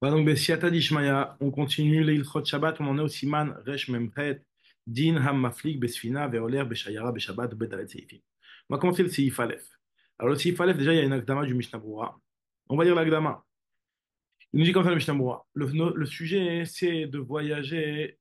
Donc, Bessiata Dishmaya, on continue les Ilchot Shabbat, on en est au Siman Resh Memchet, Din Ham Maflik Besfina, Veoler Beshayara Beshabbat, Bedalet Seifim. On va commencer le Seif Aleph. Alors, le Seif Aleph, déjà, il y a une Akdama du Mishnah Berurah. On va lire l'Akdama. Il nous dit comme ça le Mishnah Berurah. Le sujet, c'est de voyager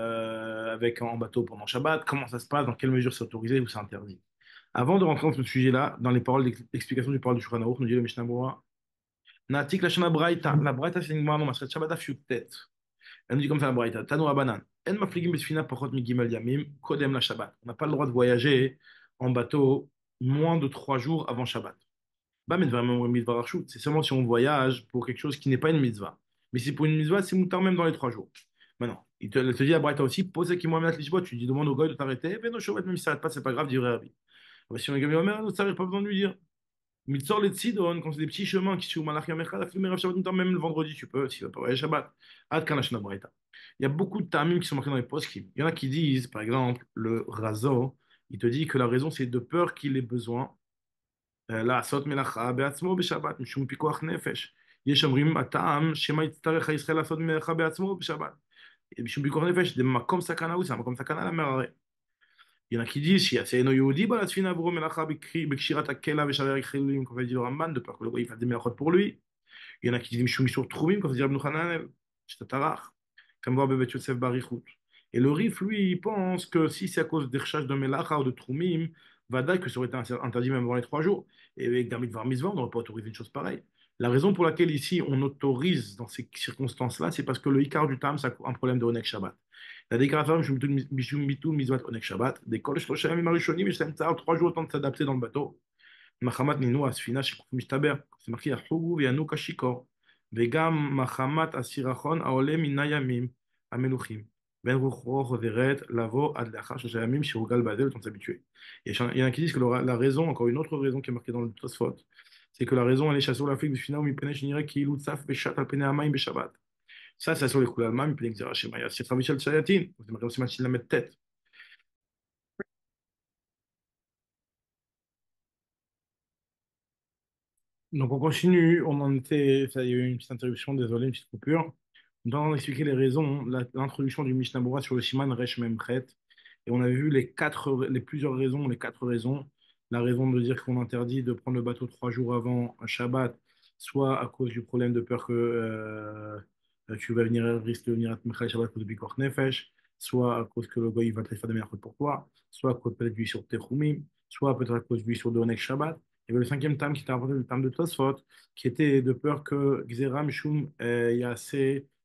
avec en bateau pendant Shabbat. Comment ça se passe, dans quelle mesure c'est autorisé ou c'est interdit. Avant de rentrer dans ce sujet-là, dans les paroles d'explication du parole du Shulchan Aruch, nous dit le Mishnah Berurah. Natik la Shana Braïta. La Braïta, c'est une Gemara non Masret Shabbat Afyutet. Elle nous dit comme ça la Braïta. Tano Abanan. En mafligim besfina pachot migimel yamim kodem la Shabbat. On n'a pas le droit de voyager en bateau moins de 3 jours avant Shabbat. Bah, mais vraiment, mitzvah rachut. C'est seulement si on voyage pour quelque chose qui n'est pas une mitzvah. Mais si c'est pour une mitzvah, c'est moutar même dans les 3 jours. Maintenant, elle te dit à Braïta aussi, pose qui moi mettre l'ishbot, tu dis demande au goy de t'arrêter, ben non, Shabbat, même si ça n'arrête pas, c'est pas grave, dirait Rabbi. Ah bah, si on est gamin, ça n'arrive pas besoin de lui dire. Mitzor les Tzidon, quand c'est des petits chemins qui sont Malachia Mechad, Afilmer Shabbat, même le vendredi, tu peux, si tu vas pas voyager Shabbat. Ad Kanashna Braïta. Il y a beaucoup de tamim qui sont marqués dans les poskim. Il y en a qui disent, par exemple, le Razo, il te dit que la raison, c'est de peur qu'il ait besoin. לעשות מלאכה בעצמו בשבת, משום פיקוח נפש. יש אומרים, הטעם, שמא יצטרך הישראל לעשות מלאכה בעצמו בשבת. משום פיקוח נפש, זה מקום סכנה הוא, זה מקום סכנה למראה. Il y en a qui disent, שיעשה יהודי בעל הספינה עבורו מלאכה בקשירת הקלע ושערי החילולים, comme dit le Ramban, de peur que le goy fasse des mélachotes pour lui. Il y en a qui disent, משום איסור תחומים, comme dit Rabbi Hananel, שתתרח, comme voir בבית יוסף באריכות. Et le Rif, lui, il pense que si c'est à cause des recherches de Melacha ou de Troumim, Vadaï, que ça aurait été interdit même avant les 3 jours. Et avec Damit Var Mitzvah, on n'aurait pas autorisé une chose pareille. La raison pour laquelle ici on autorise dans ces circonstances-là, c'est parce que le Icar du Tam, c'est un problème de Onek Shabbat. La déclaration Mishum Bitul Mizvat Onek Shabbat, des Kol Shlosha Yamim Arishonim, et 3 jours le temps de s'adapter dans le bateau. Machamat Ninu Asfina Shekuf Mishtaber, c'est marqué Yahugu Yanu Kashikor, Vegam Machamat Asirachon Aole Minayamim Ameluchim. Ben Ruchro Roderet Lavo Adlacha Shosha Shirugal Badel, le temps de s'habituer. Il y en a qui disent que la raison, encore une autre raison qui est marquée dans le Tosfot, c'est que la raison, elle est chasser l'Afrique du final, mi penech nire ki ilut saf beshat al penei hamayim beshabbat. Ça, c'est sur les coulées allemandes, mi penech zera shemaya. C'est Rabbi Shal Shayatin. Vous aimeriez aussi matcher la mettre tête. Donc, on continue. On en était, ça, il y a eu une petite interruption, désolé, une petite coupure. On a expliqué les raisons, l'introduction du Mishnah Berurah sur le Siman Resh Memchet. Et on a vu plusieurs raisons, les 4 raisons. La raison de dire qu'on interdit de prendre le bateau 3 jours avant un Shabbat, soit à cause du problème de peur que tu vas venir, risque de venir à Mechal Shabbat à cause de Bikor Nefesh, soit à cause que le goy va te faire des meilleures pour toi, soit à cause peut-être du sur Techumim, soit peut-être à cause du sur de Onek Shabbat. Il y avait le cinquième tam qui était important, le tam de Tosfot, qui était de peur que Gzeram Shum Yase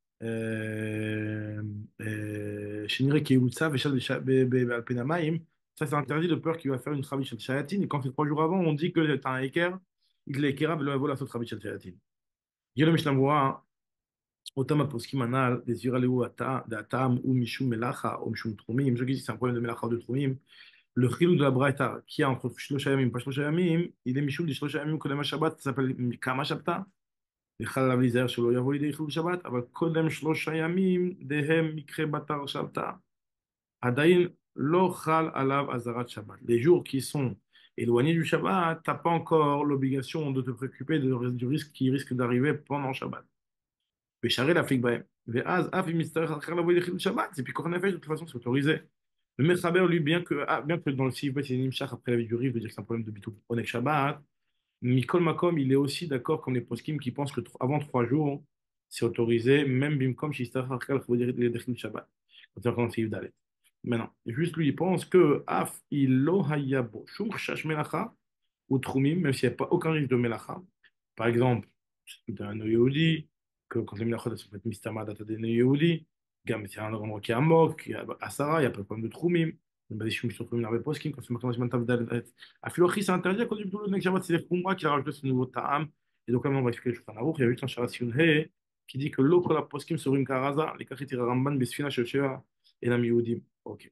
Shinre Keulsa Al Penamaim, ça c'est interdit de peur qu'il va faire une Travi Shel Shayatin. Et quand c'est 3 jours avant, on dit que tu as un Eker, il est Ekera, le la Travi Shel Shayatin. Il y a le Mishnah Berurah, autant poskim anal, des Yuraleu Atam ou Mishum Melacha ou Mishum Trumim. Je dis c'est un problème de Melacha ou de Trumim. Le chilou de la Braïta, qui est entre Shlosha Yamim et pas Shlosha Yamim, il est Mishum de Shlosha Yamim Kodem Shabbat, ça s'appelle Kama Shabta. וחל עליו להיזהר שלא יבוא לידי חילול שבת, אבל קודם 3 ימים דהם מקרה בתר שבתא. עדיין לא חל עליו אזהרת שבת. Les jours qui sont éloignés du Shabbat, t'as pas encore l'obligation de te préoccuper du risque qui risque d'arriver pendant Shabbat. ושערי להפליג בהם. ואז אף אם יצטרך אחר לבוא לידי חילול שבת, c'est פיקוח נפש, de toute façon c'est autorisé. Le Mechaber, lui, bien que dans le Sivbet, il y a une imshach après la vie du riz, veut dire que c'est un problème de bitou onek Shabbat, Mikol Makom, il est aussi d'accord comme les poskim qui pensent que avant 3 jours, c'est autorisé, même Bimkom, Shistach Harkal, les Dechil Shabbat. Quand on commence à d'aller. Maintenant, juste lui, il pense que Af ilo hayabo, Shum Chash Melacha, ou Trumim, même s'il n'y a pas aucun risque de Melacha. Par exemple, c'est un Yehudi, que quand les Melachot sont faites Mistama, data des Yehudi, Gam, c'est un endroit qui est à Mok, à Sarah, il n'y a pas de problème de Trumim. Basé sur Trumim, la poskim, quand c'est maintenant, je m'entends d'aller. Afilochi, c'est interdit à cause du boulot de Shabbat, c'est Khumra qui a rajouté ce nouveau Ta'am. Et donc, là, on va expliquer le Shulchan Aruch. Il y a juste un Sharasion He qui dit que l'eau que la poskim sur une karaza, les kachit Ramban, Besfina, Shesheva, et Nam Yehudim. Ok.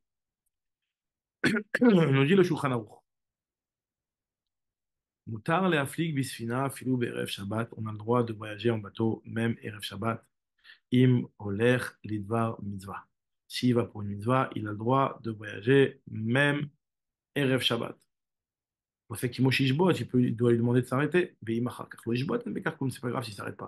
On dit le Shulchan Aruch. Moutar le aflik bisfina, filou be'erev Shabbat. On a le droit de voyager en bateau, même Erev Shabbat. Im oler lidvar mitzvah. S'il va pour une mitzvah, il a le droit de voyager même Erev Shabbat. Pour fait qu'il il doit lui demander de s'arrêter. Mais c'est pas grave s'il ne s'arrête pas.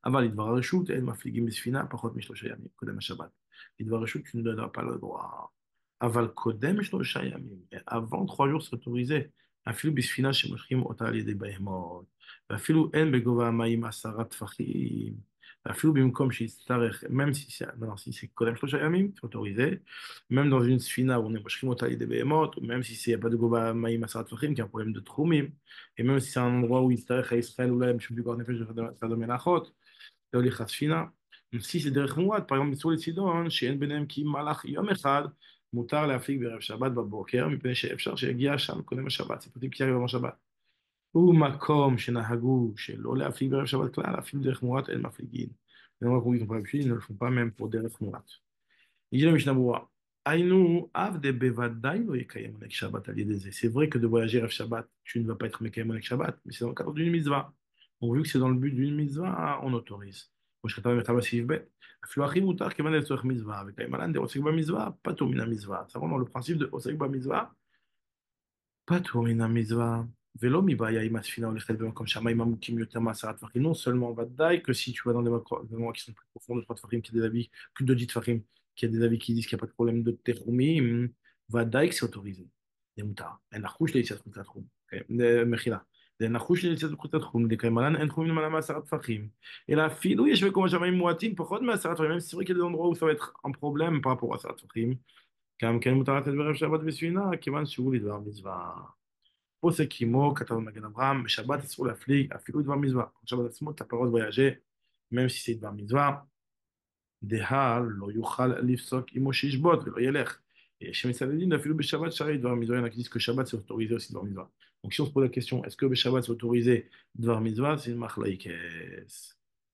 אבל לדבר הרשות, אין מפליגים בספינה פחות משלושה ימים, קודם השבת. לדבר הרשות, tu ne donneras pas le droit. אבל קודם שלושה ימים, avant 3 jours c'est autorisé, אפילו בספינה שמושכים אותה על ידי בהמות, ואפילו אין בגובה המים 10 טפחים, ואפילו במקום שיצטרך, même si c'est, non, si c'est קודם שלושה ימים, c'est autorisé, même dans une ספינה où on est מושכים אותה על ידי בהמות, ou même si c'est pas de גובה המים 10 טפחים, כי y a un problème de תחומים, et même si c'est un endroit où יצטרך הישראל אולי משום פיקוח נפש וחדר מלאכות, לא הוליך הספינה. si c'est דרך מועד, par exemple בצור לצידון, שאין ביניהם כי מהלך יום אחד, מותר להפליג בערב שבת בבוקר, מפני שאפשר שיגיע שם קודם השבת, ציטוטים כי יום השבת. ומקום שנהגו שלא להפליג בערב שבת כלל, אפילו דרך מועט אין מפליגין. Donc, oui, ils ne le font pas même pour דרך מועט. Il dit la Mishnah Berurah, Aïnou, Avde Bevadaï lo yekayem onek Shabbat al yedeze. C'est vrai que de voyager Erev Shabbat, tu ne vas pas être Mekayem onek Shabbat, mais c'est dans le cadre d'une mitzvah. Donc, vu que c'est dans le but d'une mitzvah, on autorise. Moi, je t'avais mettre à bet. אפילו הכי מותר כיוון לצורך מצווה, וקיים עלן דעוסק במצווה, פטור מן המצווה. C'est vraiment le principe de עוסק במצווה, פטור מן המצווה. ולא מבעיה אם הספינה הולכת במקום שהמים עמוקים יותר מ10 טפחים, non seulement ודאי que si tu vas dans des endroits qui sont plus profonds de 3 טפחים, qu'il y a des avis, plus de 10 טפחים, qu'il y a des avis qui disent qu'il n'y a pas de problème de תחומים, ודאי que c'est autorisé. זה מותר. אין לחוש ליציאת חוץ לתחום. מחילה. זה נחוש ליציאת חוץ לתחום, דקיימה לן אין תחומים למעלה מ10 טפחים. אלא אפילו יש מקומות שהמים מועטים פחות מ10 טפחים, même si c'est vrai qu'il y a des endroits où ça va être un problème par rapport à 10 טפחים. גם כן מותר לתת בערב שבת בספינה, כיוון שהוא לדבר מצווה. פוסק עמו, כתב מגן אברהם, בשבת אסור להפליג, אפילו דבר מצווה. בשבת עצמו, t'as pas le droit de voyager, même si c'est דבר מצווה. דהה לא יוכל לפסוק עמו שישבות ולא ילך. שמסעדין אפילו בשבת שרי דבר מצווה, il y en a qui disent que Shabbat c'est autorisé aussi דבר מצווה. Donc si on se pose la question, est-ce que Shabbat c'est autorisé דבר מצווה, c'est une machlaïkes.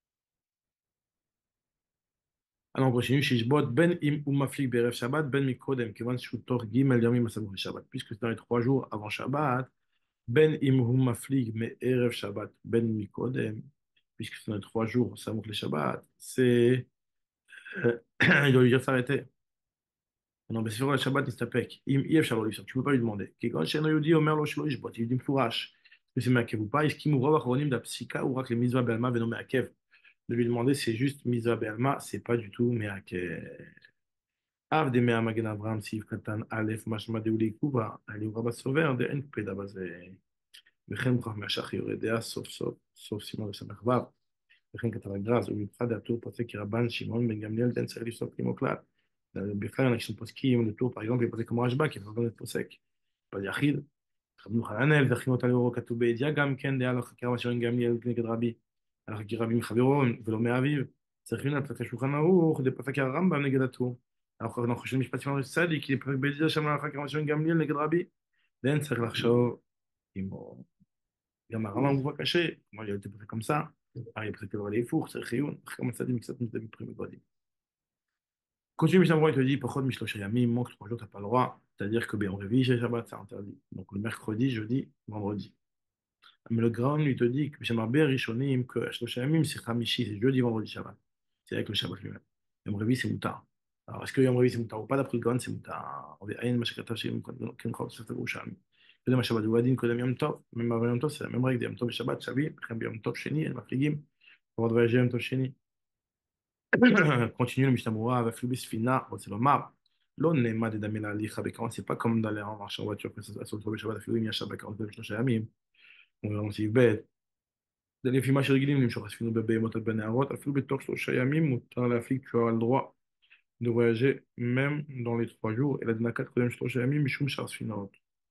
Alors on continue, שישבות בין אם הוא מפליג בערב שבת, בין מקודם, כיוון שהוא תוך ג' ימים הסמוך לשבת. Puisque c'est dans les 3 jours avant Shabbat, בין אם הוא מפליג מערב שבת, בין מקודם, puisque c'est dans les 3 jours סמוך לשבת, c'est... il doit lui dire s'arrêter. Non, mais c'est sur le Shabbat, נסתפק. אם אי אפשר לא לפסוק, tu peux pas lui demander. כגון שאינו יהודי אומר לו שלא ישבות, יהודי מפורש. זה מעכב ou pas, הסכימו רוב האחרונים דהפסיקה הוא רק למצווה בעלמא ולא מעכב. De lui demander, c'est juste מצווה בעלמא, c'est pas du tout מעכב. אף דמי המגן אברהם סעיף קטן א', משמע דאו לעיכובה, אני הוא רבה סובר, דאין קפדה בזה. וכן מוכרח מהשח יורד דעה סוף סימן וסמך ו', וכן כתב הגר"א, ובמיוחד דעתו פוסק כרבן שמעון בן גמליאל דין צריך לפסוק עמו כלל. בכלל אנשים פוסקים לטור פרגון ופוסק כמו רשב"א, כי פרגון פוסק בד יחיד. רבי חננאל דחים אותה לאורו כתוב בידיעה גם כן דעה לא חקירה מאשר גמליאל נגד רבי, על חקירה רבי מחברו ולא מאביו. צריכים לפסק השולחן ערוך דפסק הרמב"ם נגד הטור. אנחנו חושבים משפט שמעון צדיק, כי פסק בידיעה שם על חקירה מאשר גמליאל נגד רבי. דין צריך לחשוב אם גם הרמב"ם הוא קשה, כמו להיות פסק כמסה, הרי פסק כדבר להיפוך, צריך עיון, אך גם מצאתי מקצת מזדבים פרימי גודים. Continue Mishnah Berurah, il te dit, פחות משלושה ימים, manque 3 jours, t'as pas le droit. C'est-à-dire que en réveil, chez Shabbat, c'est interdit. Donc le mercredi, jeudi, vendredi. Mais le grand, lui, te dit que chez Marbé, Rishonim, que שלושה ימים, c'est Khamishi, c'est jeudi, vendredi, Shabbat. C'est avec le Shabbat lui-même. Yom Revi, c'est Moutar. Alors, est-ce que Yom Revi, c'est Moutar ou pas? D'après le Grand, c'est Moutar. On vient מה שכתב כמחוב ספר ירושלמי. קודם השבת הוא הדין, קודם יום טוב. même avant יום טוב, c'est la même règle de יום טוב בשבת, שבי, וכן ביום טוב שני, הם מפליגים. pour voyager יום טוב שני. Continue le Mishnah Berurah, va fluber Sfina, c'est le mar. L'on n'est pas de la licha, c'est pas comme d'aller en marche en voiture, que ça se trouve Shabbat, afilou, il y a Shabbat, 43 yamim. On va aussi bête. D'aller filmer chez Regilim, je reste fini bébé, motel ben arot, afilou, bet tok 3 yamim, ou dans l'Afrique, tu as le droit de voyager même dans les 3 jours. Et la Dinakat, quand même, 3 yamim, Mishum Shar Sfinot.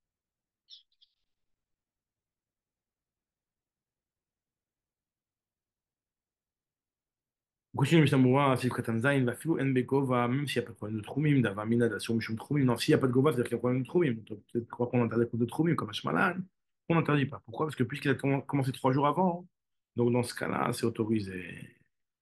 Continue le Mishnah Berurah, Sif Katan Zayin, va filou, en begova, même s'il n'y a pas de problème de troumim, d'avamina, d'assurm, Mishum troumim. Non, s'il n'y a pas de gova, c'est-à-dire qu'il y a un problème de troumim. Peut-être croire qu'on interdit de troumim, comme Ashmalan. On n'interdit pas. Pourquoi? Parce que puisqu'il a commencé 3 jours avant, donc dans ce cas-là, c'est autorisé.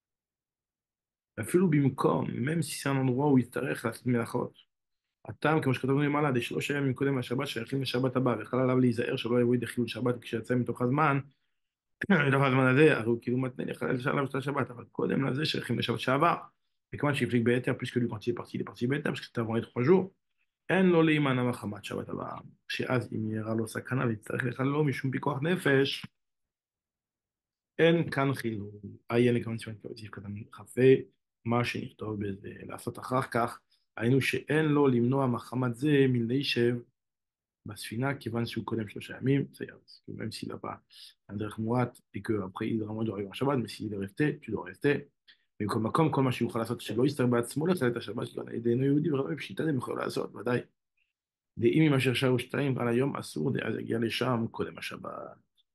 אפילו במקום, même si c'est un endroit où יצטרך לעשות מלאכות. הטעם, כמו שכתבנו למעלה, ד3 ימים קודם לשבת, שייכים לשבת הבא, וחל עליו להיזהר שלא יבוא ידי חילול שבת כשיצא מתוך הזמן, מתוך הזמן הזה, הרי הוא כאילו מתנה לחלל עליו את השבת, אבל קודם לזה שייכים לשבת שעבר, וכמובן שהפליג ביתר, puisque lui, quand il est parti ביתר, parce que c'était avant les 3 jours, אין לו להימנע מחמת שבת הבאה, שאז אם יראה לו סכנה ויצטרך לחללו משום פיקוח נפש, אין כאן חילול, עיין לכמה סימן כתוב קטן כ"ה, מה שנכתוב בזה, לעשות אחר כך, היינו שאין לו למנוע מחמת זה מלהישב בספינה, כיוון שהוא קודם 3 ימים, c'est-à-dire, même s'il n'a pas un דרך מועט, et qu'après il vraiment doit arriver en Shabbat, mais s'il est resté, tu dois rester. במקום מקום, כל מה שיוכל לעשות שלא יסתר בעצמו לחלל את השבת שלו, על ידי אינו יהודי ורבי פשיטא דהם יכול לעשות, ודאי. דאם אם אשר שרו 2 על היום אסור, דאז יגיע לשם קודם השבת.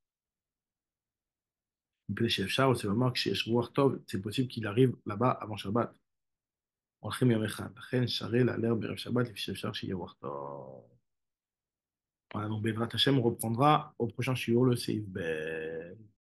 מפני שאפשר, רוצה לומר, כשיש רוח טוב, c'est possible qu'il arrive là-bas avant שבת. הולכים יום אחד, לכן שרי לעלר בערב שבת, לפי שאפשר שיהיה רוח טוב. Voilà, donc Bezrat Hashem, on reprendra au prochain shiur le CIF.